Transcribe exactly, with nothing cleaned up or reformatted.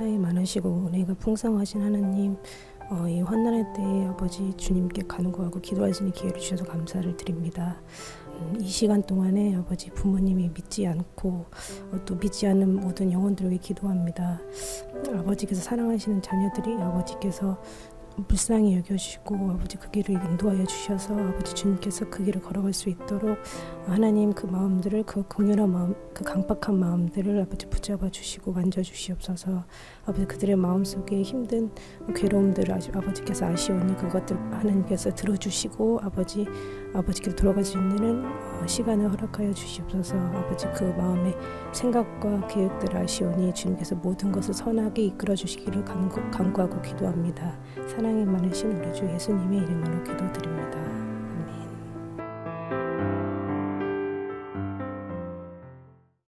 사랑이 많으시고 은혜가 풍성하신 하나님, 어, 이 환난의 때에 아버지 주님께 간구하고 기도할 수 있는 기회를 주셔서 감사를 드립니다. 음, 이 시간 동안에 아버지 부모님이 믿지 않고 어, 또 믿지 않는 모든 영혼들을 위해 기도합니다. 아버지께서 사랑하시는 자녀들이 아버지께서 불쌍히 여겨주시고 아버지 그 길을 인도하여 주셔서 아버지 주님께서 그 길을 걸어갈 수 있도록 하나님 그 마음들을, 그 공연한 마음, 그 강박한 마음들을 아버지 붙잡아 주시고 만져주시옵소서. 아버지 그들의 마음속에 힘든 괴로움들을 아버지께서 아시오니 그것들 하나님께서 들어주시고 아버지 아버지께로 돌아갈 수 있는 시간을 허락하여 주시옵소서. 아버지 그 마음의 생각과 계획들을 아시오니 주님께서 모든 것을 선하게 이끌어 주시기를 간구, 간구하고 기도합니다. 사랑이 많으신 우리 주 예수님의 이름으로 기도드립니다.